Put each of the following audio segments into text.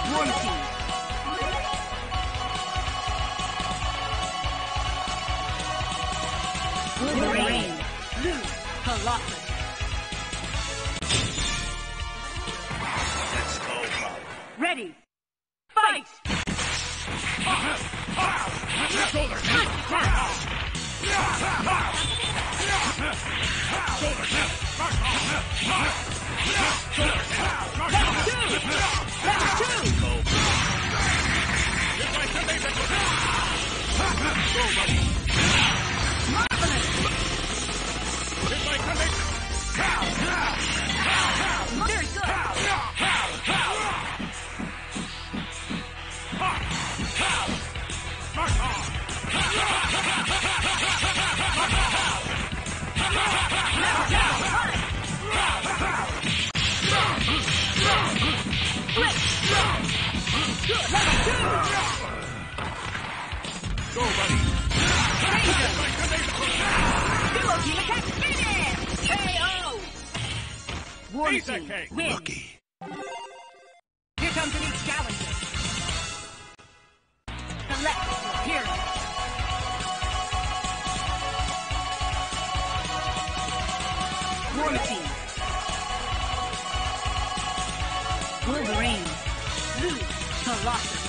Wolverine. Wolverine. Blue. Colossus. Let's go, Bob. Ready. Fight! Shoulder. Go, buddy. Duo team attack finish! KO! War Eat that team cake. win. Lucky. Here comes a new challenger. Select your hero. War team. Wolverine. Blue. Colossus.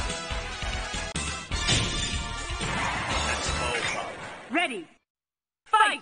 Let's go, Bob. Ready. Fight!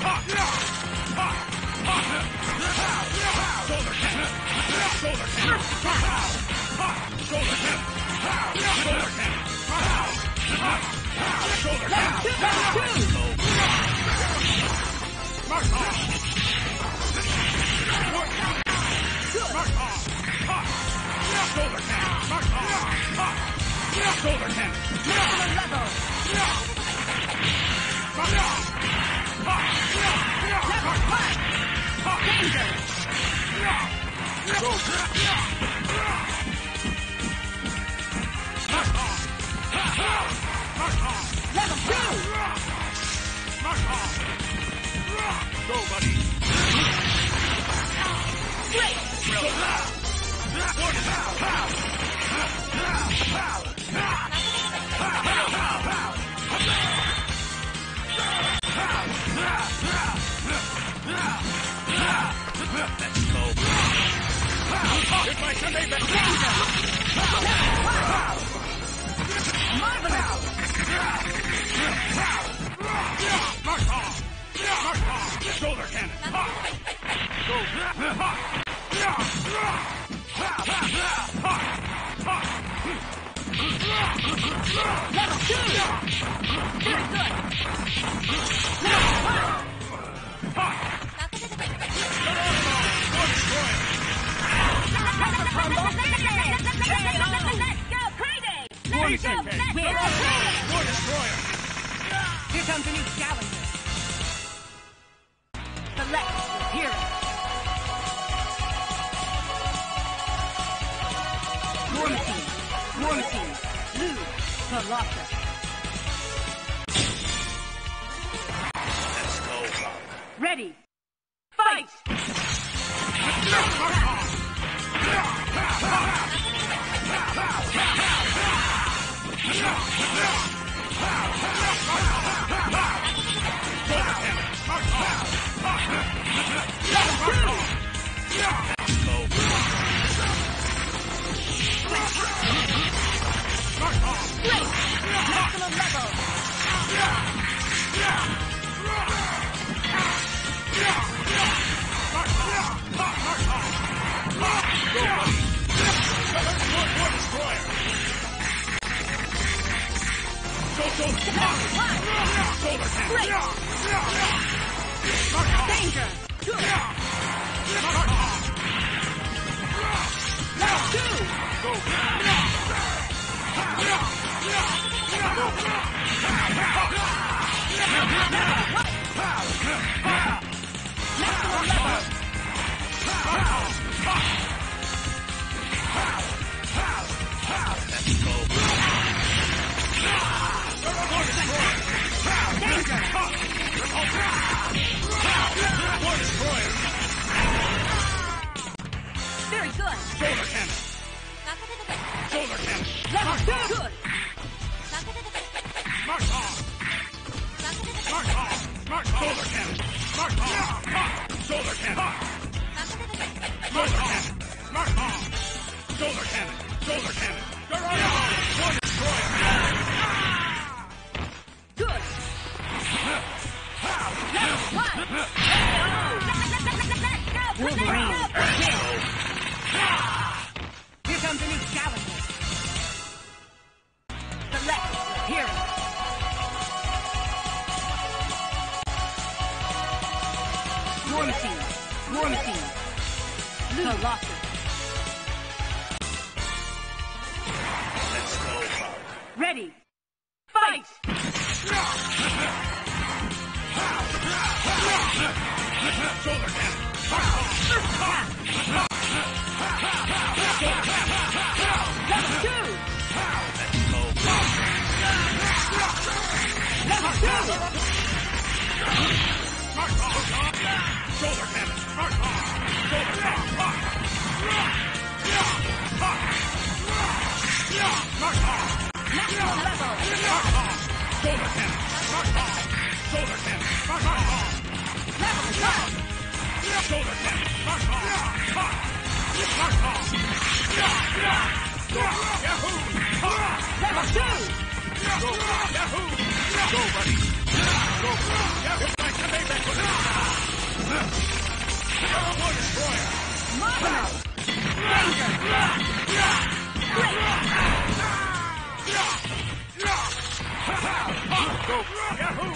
Go, buddy. Let's go. Goodbye, Sunday. Shoulder cannon. Go. Level 2! Very good! War Destroyer. Here comes a new challenger. Select your hero. War team. Blue. Colossus. Let's go, Bob. Ready. Fight! Maximum level! War Destroyer. Danger! Good! Level 2! Maximum level! Let's go. Danger! War Destroyer. Very good! Shoulder cannon. Shoulder cannon. Level 2. Good. Smart bomb. Smart bomb. Smart bomb. Shoulder cannon. Smart bomb. Shoulder cannon. Shoulder cannon. Smart bomb. Shoulder cannon. Shoulder cannon. Geronimo. One destroyer. Good. Level 1. Wolverine. Here comes a new challenger. Select your hero. War Machine. War Machine. Colossus. Let's go. Ready. Fight! Shoulder cannon. Level 2. Level 2. Smart bomb. Shoulder cannon. Smart bomb. Shoulder cannon. Smart bomb. Maximum level. Smart bomb. Shoulder cannon. Smart bomb. Shoulder cannon. Smart bomb. Level 1. Shoulder cannon. Smart bomb. Smart bomb. Yahoo! Level 2. Go, Yahoo! Go, buddy! Go, Yahoo! War Destroyer! Mono. Danger. Great. Go, Yahoo!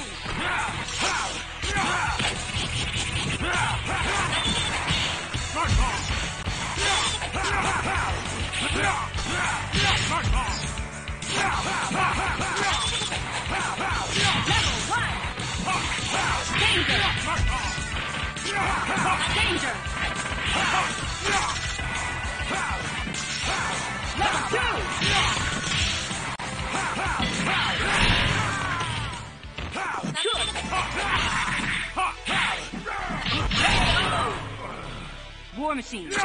Smart bomb! Smart bomb! Level 1. Danger. Smart bomb! Danger. Level 2. Good. War Machine. Win. Here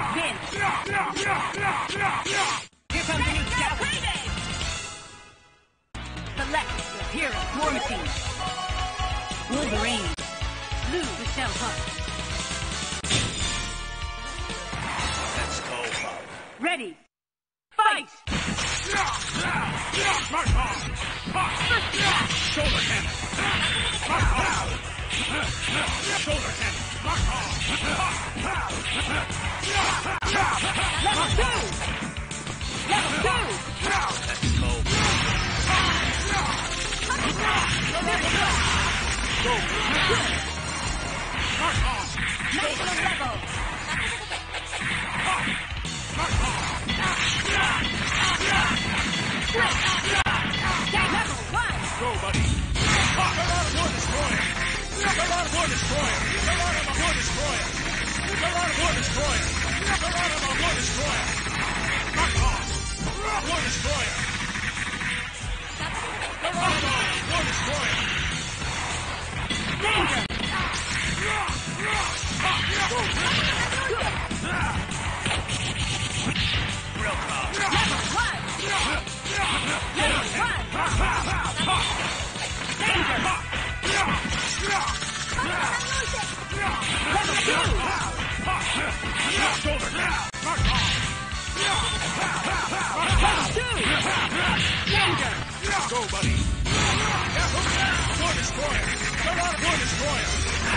comes a new challenger. Select your hero. War Machine. Wolverine. Blue Michelle Hunt. Let's go, Bob. Ready. Fight! Smart bomb! Shoulder cannon! Smart bomb! Shoulder cannon! Smart bomb! Level 2! Level 2! Let's go. Go! Smart bomb! Maximum level! Smart bomb! Level 1! Go, buddy! War Destroyer! War Destroyer! War Destroyer! War Destroyer! War Destroyer! Smart bomb! War Destroyer! War Destroyer! Danger! Real tough! Level 1! Level 1! Danger! Level 2! Shoulder down! Smart bomb! Level 2! Danger! Go, buddy! War Destroyer! War Destroyer!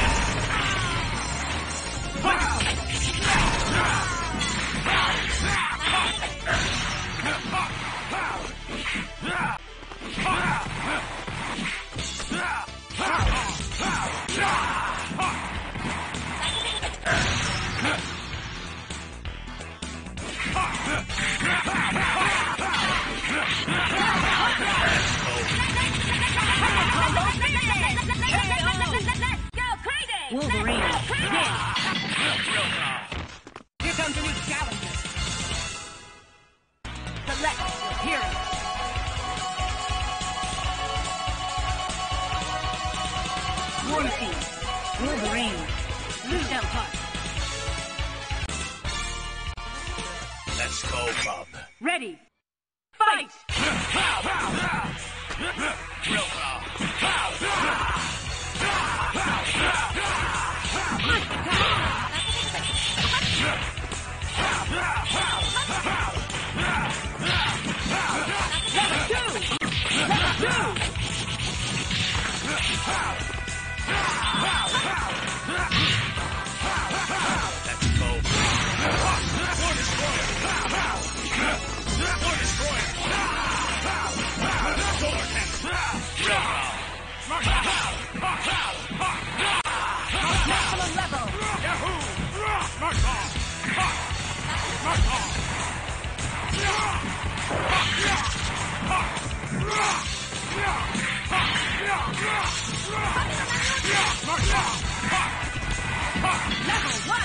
Wolverine. Win. Here comes a new challenger. Select your hero. War Machine. Wolverine. Michelle Hunt. Let's go, Bob. Ready. Fight! Real power. Maximum level! Level 1!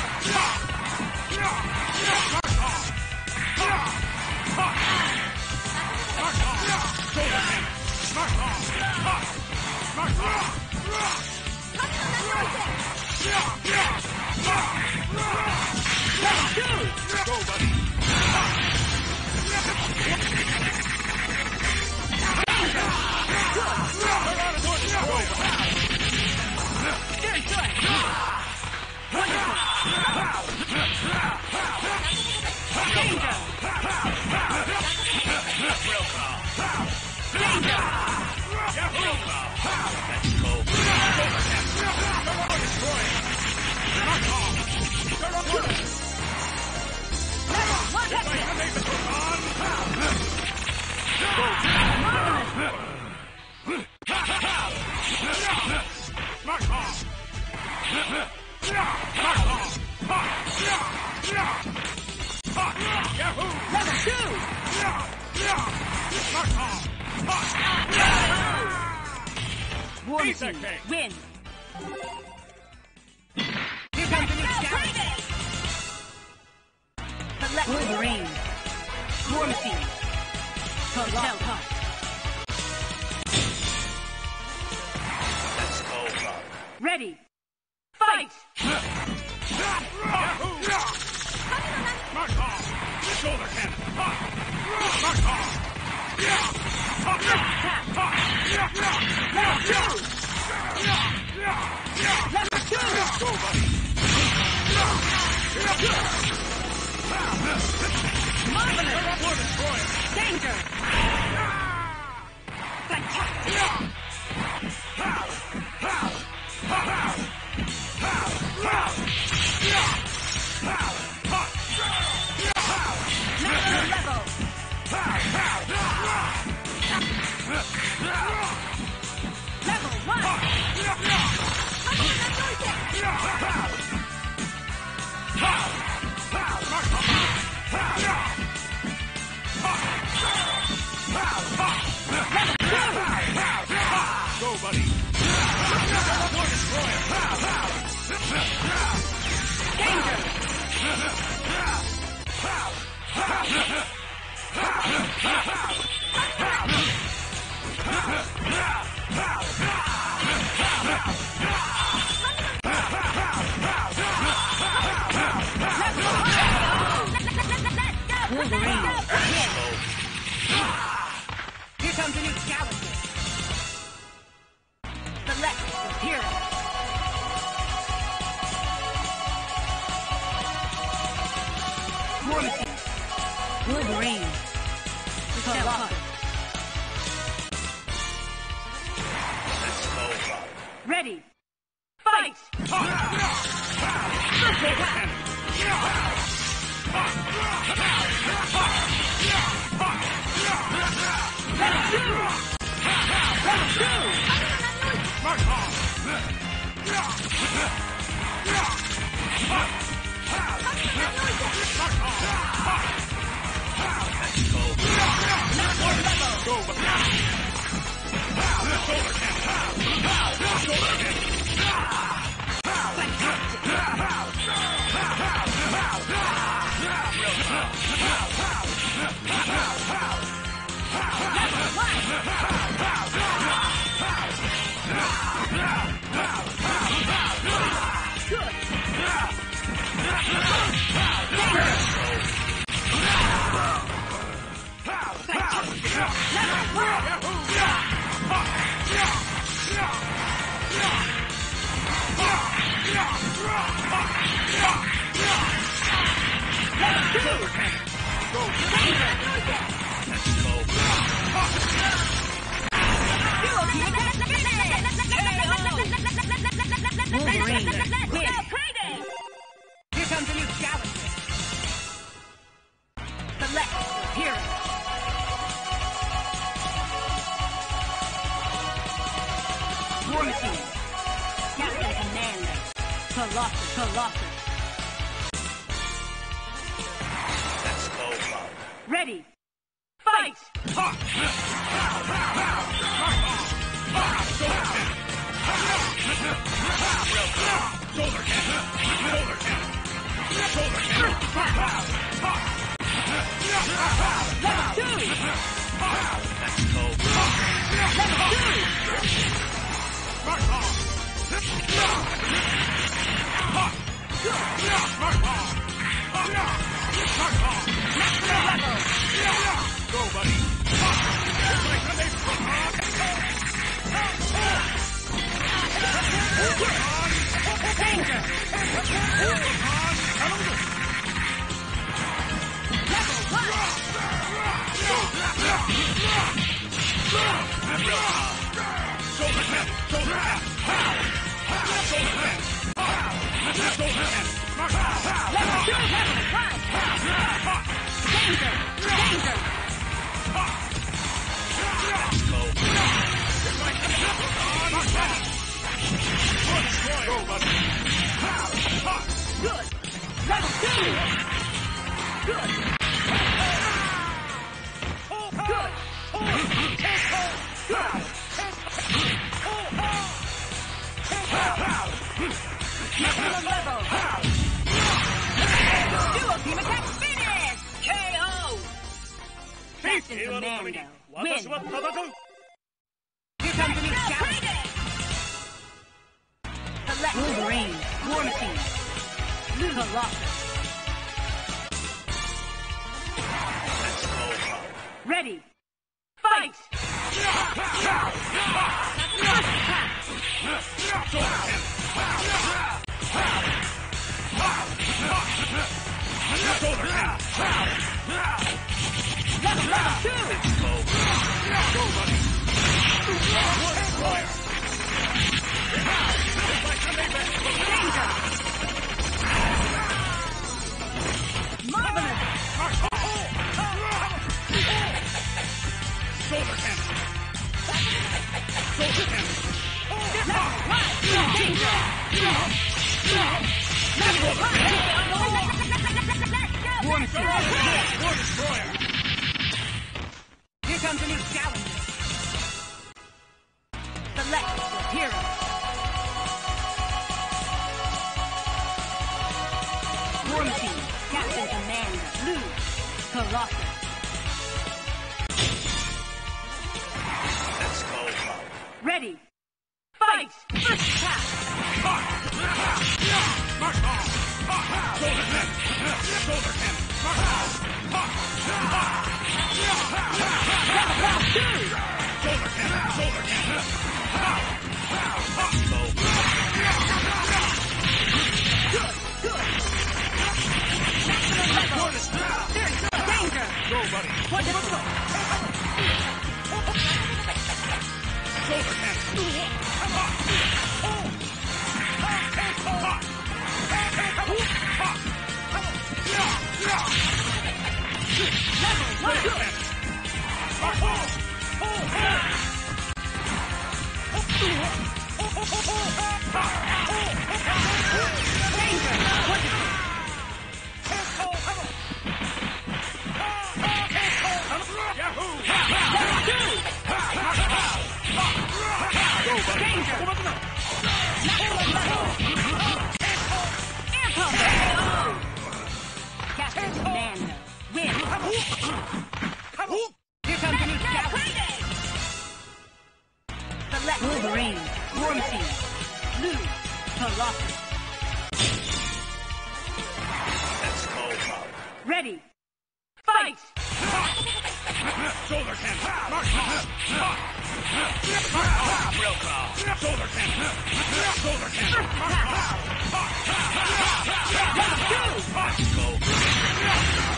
Go, buddy. Very good! Wonderful! Danger! Real power. Danger! Real power. Let's go. Level 1! Level 2! War team, win! Here comes the new challenge! Select Wolverine! War machine! Hotel Park! Let's go. Ready! Fight! Shoulder cannon. Level 2! Go, buddy. Marvelous! Danger! Fantastic! Maximum level! Level 1! Go, buddy. Danger! Wolverine! Here comes a new challenger! Select your hero! War machine! Wolverine! Hotel Park! Let's go. Ready! Fight! Super attack! Shoulder cannon. Go. Let's go. Wolverine, win. Here comes a new challenger. Select your hero. War Machine. Captain Commander. Colossus. Let's go. Ready. Fight! Shoulder cannon. Level 2! Let's go. Level 2! Smart ball. Go, buddy. Danger! Level 私は戦う。 Here comes a new challenger. Select Wolverine, War Machine, Colossus. Ready. Fight! Level 2! Go, buddy. Marvelous! Shoulder cannon. Shoulder cannon. Danger! War Machine. War Destroyer. Here comes a new challenger. Select your hero. War Machine, Captain Commander, Blue, Colossus. Let's go. Ready. Fight! First attack! Mark off. Shoulder cannon. Shoulder cannon. Mark off. Level 2! Shoulder cannon. Shoulder cannon. Let's go. War Destroyer. Danger! Go, buddy. Wonderful! Shoulder cannon. Captain Commander, win! Here comes a new challenger. Select Wolverine, War Machine, Blue, Colossus. Let's go. Ready. Fight! Shoulder cannon. Mark off. Real call. Shoulder cannon. Shoulder cannon. Mark off. Let's go.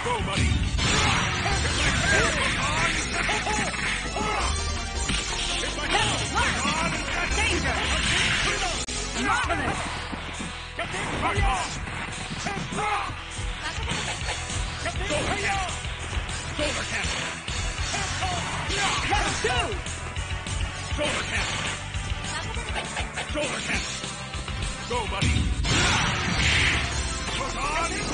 Go, buddy. Danger! Marvelous! Shoulder cannon. Level 2! Shoulder cannon. Shoulder cannon. Go, buddy. Push on.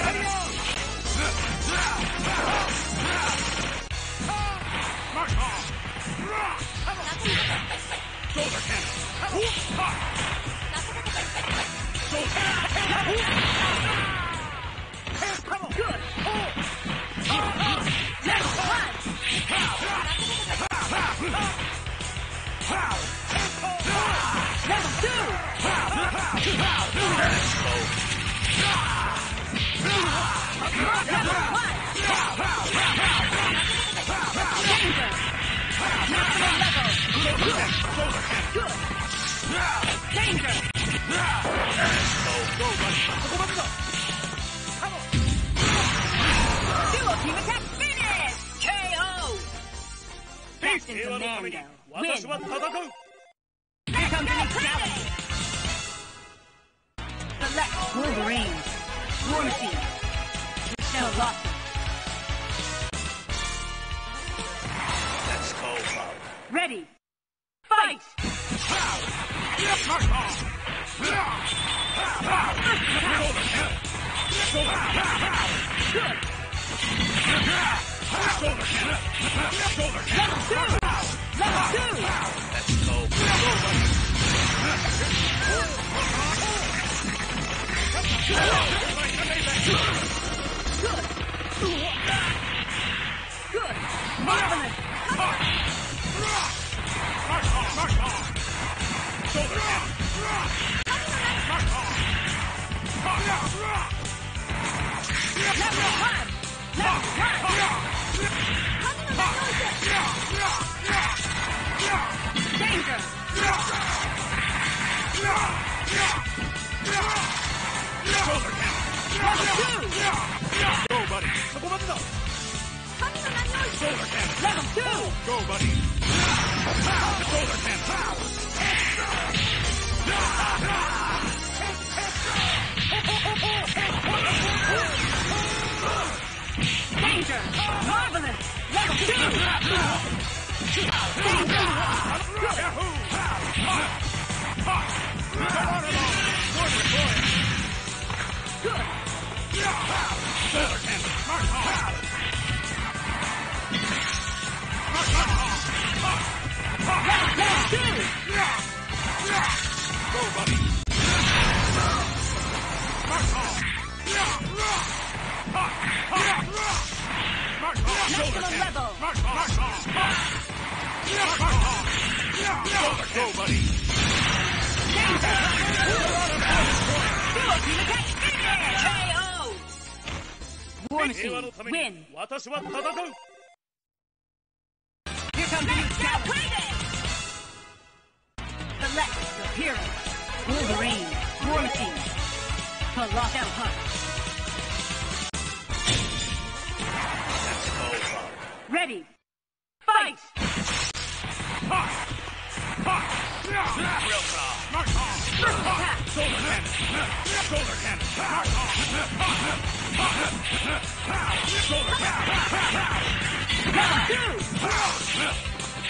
Mark off. Shoulder cannon. Good! Level 私は戦う。 Here comes the next challenge. Select Wolverine, War Machine, Michelle Lawson. Let's go, Bob. Ready, fight! Good! Marvelous! Danger! Go, buddy. そこまでだ。Shoulder cannon. Level 2! Go, buddy. Shoulder cannon. Danger! Marvelous! Level 2! Good! Shoulder cannon. Mark off. Level 2! Go, buddy. Mark off. Mark off. Shoulder Maximum cannon. level! Mark off. Shoulder, go, buddy. KO! War 平和の Machine, ために win! 私は戦う。 Here comes the new challenge! Select your hero. Wolverine, War Machine, Colossal Punch. Let's go, Bob. Ready, fight! Real talk. Mark off. Attack! Shoulder cannon. Shoulder cannon. Mark off. Shoulder cannon. Level 2!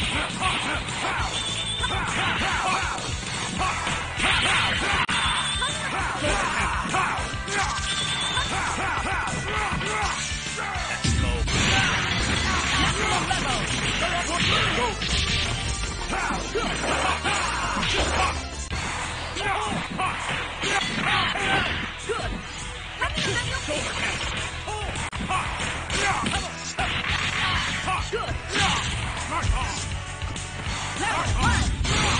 Let's go. Maximum level! Good! Shoulder cannon. Good! Mark off. Level 1!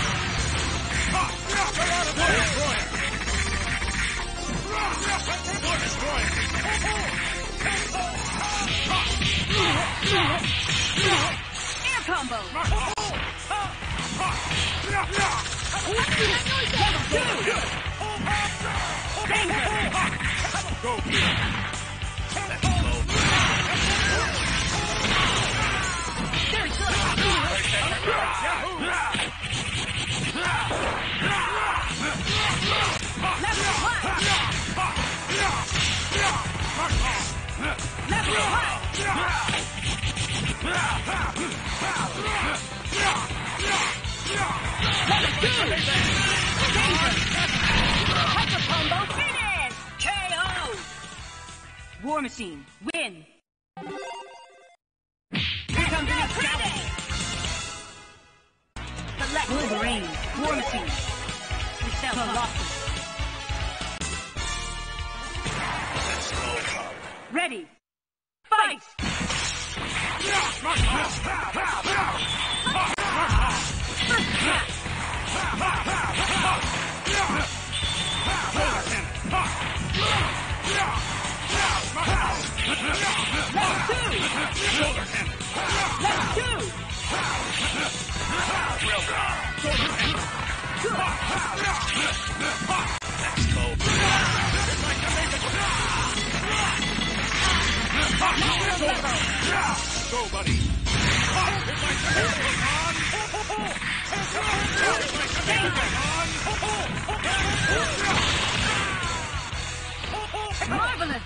War destroyer. Air combo! Mark off. Level 2! Danger! Go, Peter. Let's go. Level 1. Hyper combo finish! KO! War Machine, win! Here comes the next challenge! Select Wolverine, War Machine, Colossus. Ready, fight! Go, buddy! Marvelous!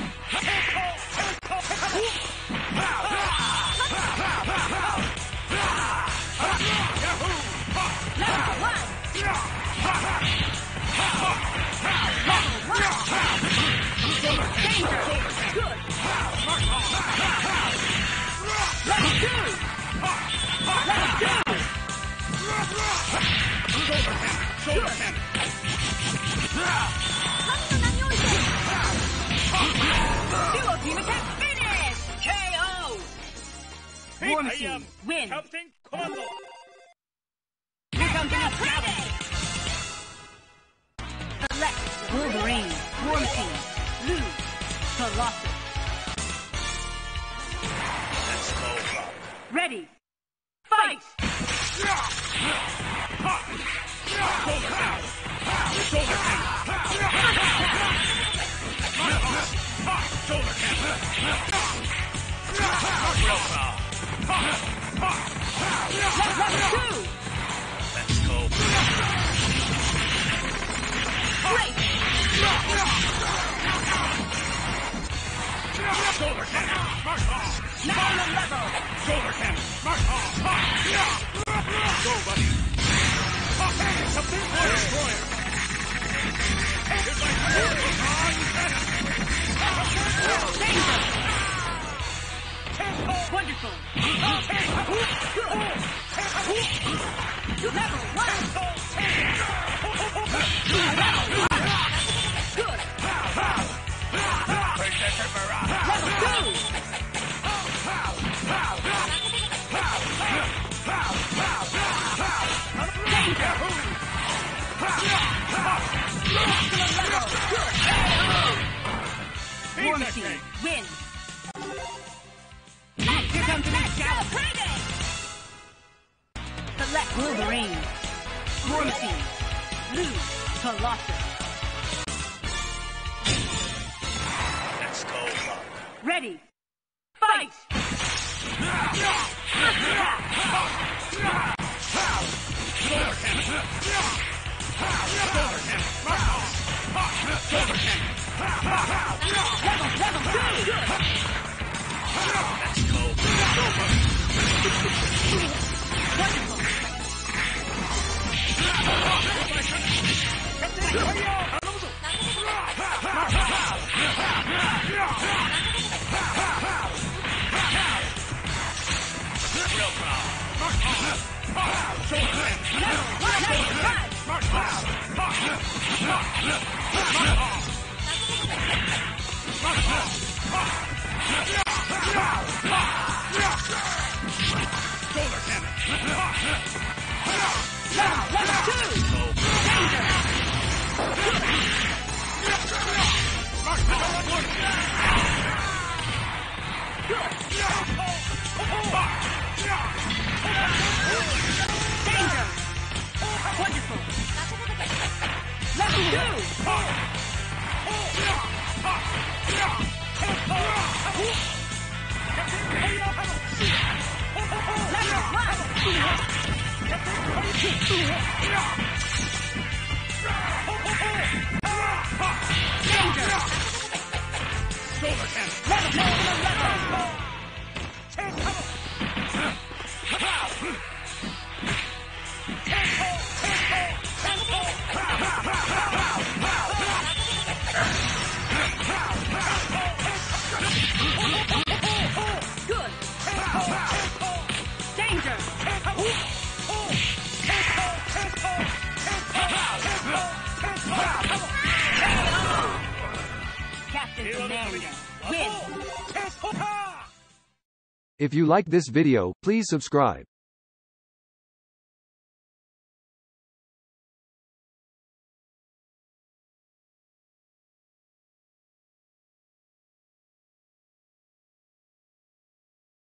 Duo team attack finish! KO! War Machine, win! Captain Commando! Here comes the next challenge! Select Wolverine, War Machine, Blue, Colossus. Let's go, Rob. Ready, fight! Let's go. Great! Shoulder cannon! Mark off! Now on the level! Shoulder cannon! Mark off! Go, buddy! Something for destroyer! Here's my Danger! Wonderful! Level 1! Good! Level 2! Danger! War Machine, win! Here comes the next challenge! Select Wolverine, War Machine, Blue, Colossus. Let's go, Rob. Ready, fight! Shoulder cannon! Shoulder cannon! Mark off! Shoulder cannon! Level 2! Let's go. Go, buddy! Wonderful! Real proud. Mark off! Shoulder cannon! Level 195! Mark off! Mark off! Shoulder cannon! Level 2! Danger! Mark off! Danger! Wonderful! Level 2! Level 1! Danger! Shoulder cannon. Good. Danger. Captain Commander, win. If you like this video, please subscribe.